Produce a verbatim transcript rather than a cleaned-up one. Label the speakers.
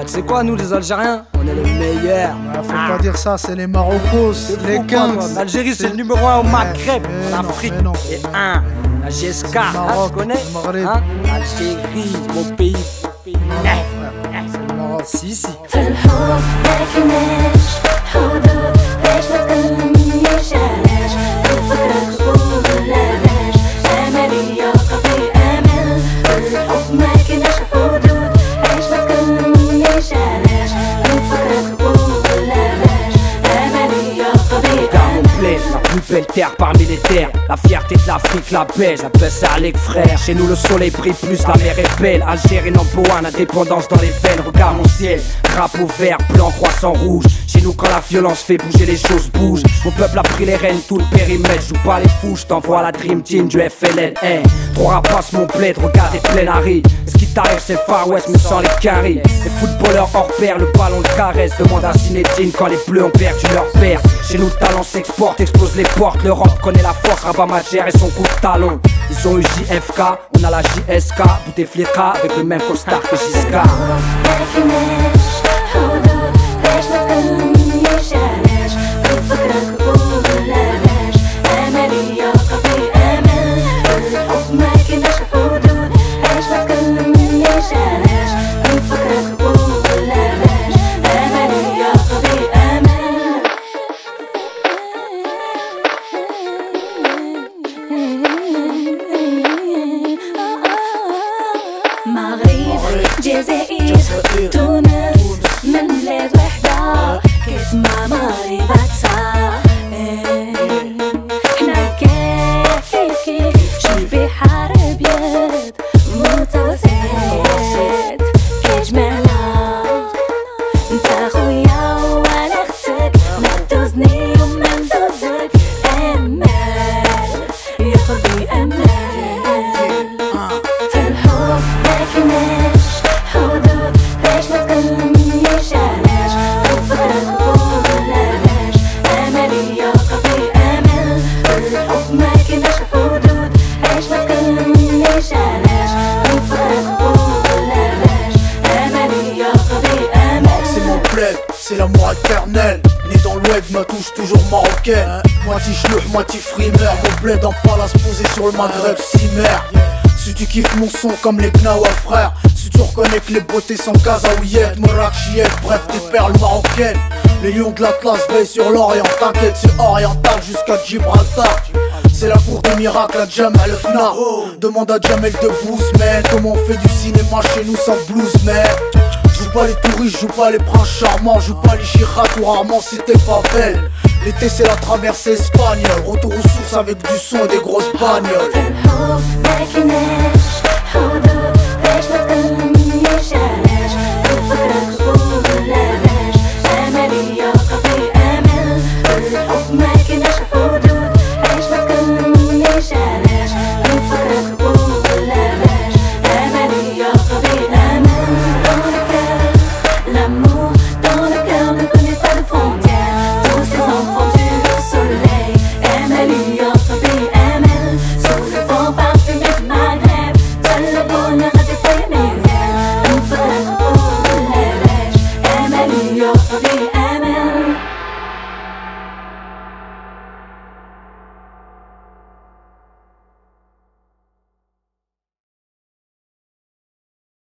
Speaker 1: tu sais quoi, nous les Algériens, on est les meilleurs.
Speaker 2: Ah, faut ah. pas dire ça, c'est les Marocos, les quinze.
Speaker 1: L'Algérie c'est le numéro un au Maghreb, en Afrique.
Speaker 2: Non,
Speaker 1: et un, la G S K, hein, tu connais hein? L'Algérie, mon pays, mon pays.
Speaker 2: Non, non, frère, c'est le Maroc.
Speaker 1: Si, si. La plus belle terre parmi les terres, la fierté de l'Afrique, la beige, la paix c'est avec frère. Chez nous le soleil brille plus, la mer est belle. Algérie number one, indépendance dans les veines. Regarde mon ciel, drapeau vert, blanc, croissant rouge. Chez nous quand la violence fait bouger les choses bougent. Mon peuple a pris les rênes, tout le périmètre. Joue pas les fous, j't'envoie la Dream Team du F L N. Hey, trop rapace mon bled, regarde les pleines arides. Ce qui t'arrive c'est le Far West mais sans les carrés. Les footballeurs hors pair, le ballon le caresse. Demande à Zinedine quand les bleus ont perdu leur père. Chez nous le talent s'exporte, explose les portes. L'Europe connaît la force, Rabat Majer et son coup de talon. Ils ont eu J F K, on a la J S K. Bouteflika avec le même costard que Giscard.
Speaker 3: جزائر تونس من بلاد وحدة كتما مغرب تسعة حنا كيف كيف شي بحر أبيض متوسط كيجمعنا انت خويا وانا اختك ما تدوزني وما ندوزك أمل يا قلبي أمل في الحب ما كناش حدود باش ما تكلمنيش علاش نفكرك وبلاش أملي يا قلبي أمل الحب ما كناش حدود باش ما تكلمنيش علاش نفكرك وبلاش أملي يا قلبي أمل.
Speaker 2: C'est mon bled, c'est l'amour éternel. Né dans le web, ma touche toujours marocaine. Moitié chlouh, moitié frimer. Mon bled en palace posé sur le Maghreb, cimer. Si tu kiffes mon son comme les Gnawa frère. Si tu reconnais que les beautés sont kazaouillettes, Morakchiette, bref des perles marocaines. Les lions de l'Atlas veillent sur l'Orient, t'inquiète c'est oriental jusqu'à Gibraltar. C'est la cour des miracles à Jamal el Fna. Demande à Jamel de Bouzman comment on fait du cinéma chez nous sans bluesman. Joue pas les touristes, joue pas les princes charmants, joue pas les chirats ou rarement si t'es pas belle. L'été c'est la traversée espagnole, retour aux sources avec du son et des grosses bagnoles.
Speaker 3: Sous le vent parfumé du Maghreb, seul le bonheur a